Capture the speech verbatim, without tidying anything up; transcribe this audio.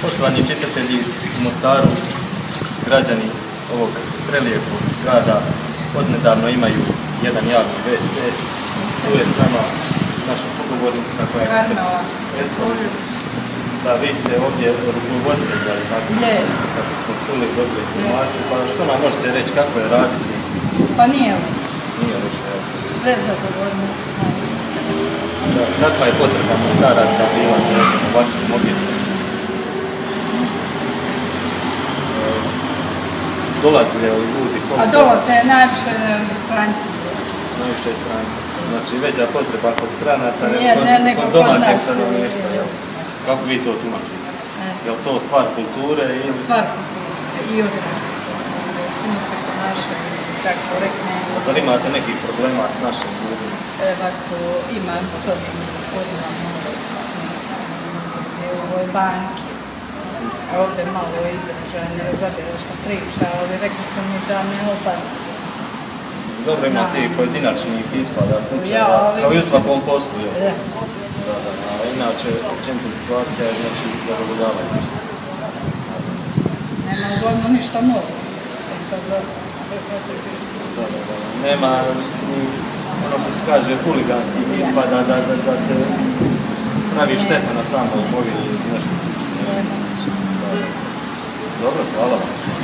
Poštovani čitatelji u Mostaru, građani ovog prelijepog grada odnedavno imaju jedan javni ve ce. Tu je s nama naša sugovornica koja će se predstaviti. Da, vi ste ovdje rukovoditelj, ali tako? Je. Kako smo čuli, dobili informaciju, pa što nam možete reći kako je raditi? Pa nije loše. Nije loše, evo. Prezadovoljno smo. Kakva je potreba Mostaraca bila za ovakvim objektom? Dolazile li ljudi? A dolaze najviše stranci. Najviše stranci. Znači veća potreba kod stranaca nego kod domaćeg stanovništva. Kako vi to tumačite? Je li to stvar kulture? Stvar kulture i određenja. Puno se ponašaju, tako korektne. Zar imate nekih problema s našim ljudima? Ovako, imam s ovim gospodinom smetam u ovoj banki. Ovdje malo izražaj, ne razabira što priča, ali rekli su mi da ne opada. Dobro, ima ti pojedinačnih ispada slučaja, kao i u svakom poslu. Inače, općenito situacija je znači zadovoljavajuća. Nema uglavnom ništa novo, sam sad zasad. Nema ono što se kaže huliganskih ispada da se pravi šteta na samoj imovini ili nešto slično. Nema ništa. Dobro, hvala vam.